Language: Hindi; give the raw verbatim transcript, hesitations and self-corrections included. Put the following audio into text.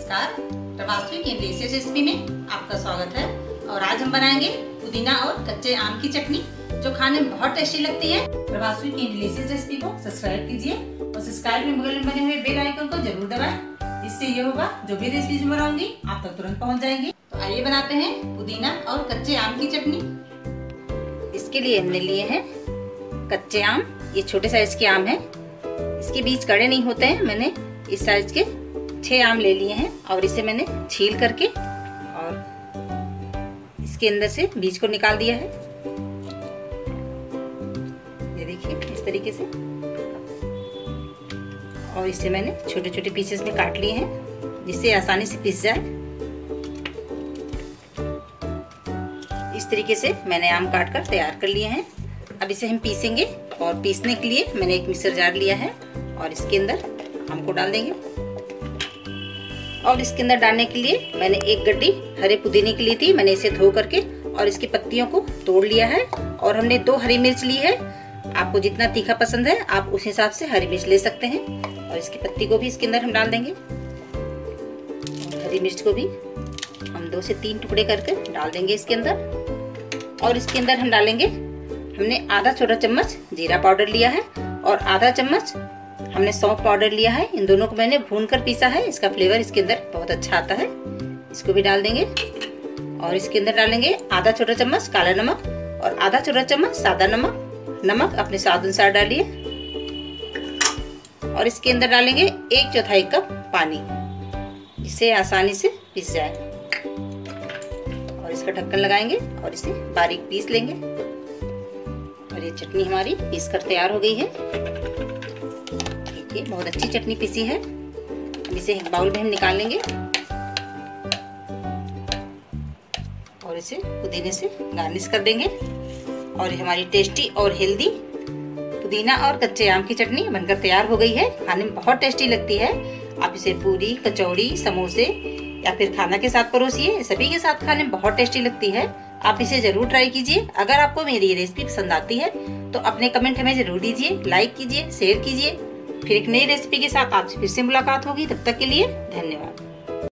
नमस्कार, प्रभास्वी की इंग्लिश रेसिपी में आपका स्वागत है। और आज हम बनाएंगे पुदीना और कच्चे आम की चटनी, जो खाने में बहुत टेस्टी लगती है। प्रभास्वी की इंग्लिश रेसिपी को सब्सक्राइब कीजिए और सब्सक्राइब में बगल में बने हुए बेल आइकन को जरूर दबाएं। इससे ये होगा जो भी रेसिपी बनाऊंगी आप तक तुरंत पहुंच जाएंगी। तो आइए बनाते हैं पुदीना और कच्चे आम की चटनी। इसके लिए हमने लिए हैं कच्चे आम। ये छोटे साइज के आम है, इसके बीज कड़े नहीं होते हैं। मैंने इस साइज के छह आम ले लिए हैं और इसे मैंने छील करके और इसके अंदर से बीज को निकाल दिया है। ये देखिए इस तरीके से। और इसे मैंने छोटे छोटे पीसेस में काट लिए हैं जिससे आसानी से पीस जाए। इस तरीके से मैंने आम काट कर तैयार कर लिए हैं। अब इसे हम पीसेंगे और पीसने के लिए मैंने एक मिक्सर जार लिया है और इसके अंदर आम को डाल देंगे। और इसके अंदर डालने के लिए मैंने एक गड्डी हरे पुदीने की ली थी। मैंने इसे धो करके और इसकी पत्तियों को तोड़ लिया है। और हमने दो हरी मिर्च ली है। आपको जितना तीखा पसंद है आप उस हिसाब से हरी मिर्च ले सकते हैं। और इसकी पत्ती को भी इसके अंदर हम डाल देंगे। और हरी मिर्च को भी हम दो से तीन टुकड़े करके डाल देंगे इसके अंदर। और इसके अंदर हम डालेंगे, हमने आधा छोटा चम्मच जीरा पाउडर लिया है और आधा चम्मच हमने सौंफ पाउडर लिया है। इन दोनों को मैंने भून कर पीसा है। इसका फ्लेवर इसके अंदर बहुत अच्छा आता है। इसको भी डाल देंगे। और इसके अंदर डालेंगे आधा छोटा चम्मच काला नमक और आधा छोटा चम्मच सादा नमक। नमक अपने स्वाद अनुसार डालिए। और इसके अंदर डालेंगे एक चौथाई कप पानी, जिससे आसानी से पीस जाए। और इसका ढक्कन लगाएंगे और इसे बारीक पीस लेंगे। और ये चटनी हमारी पीस कर तैयार हो गई है। देखिए बहुत अच्छी चटनी पीसी है। अब इसे एक बाउल में हम निकाल लेंगे और इसे पुदीने से गार्निश कर देंगे। और ये हमारी टेस्टी और हेल्दी पुदीना और कच्चे आम की चटनी बनकर तैयार हो गई है। खाने में बहुत टेस्टी लगती है। आप इसे पूरी, कचौड़ी, समोसे या फिर खाना के साथ परोसिए। सभी के साथ खाने में बहुत टेस्टी लगती है। आप इसे जरूर ट्राई कीजिए। अगर आपको मेरी ये रेसिपी पसंद आती है तो अपने कमेंट हमें जरूर दीजिए, लाइक कीजिए, शेयर कीजिए। फिर एक नई रेसिपी के साथ आपसे फिर से मुलाकात होगी। तब तक के लिए धन्यवाद।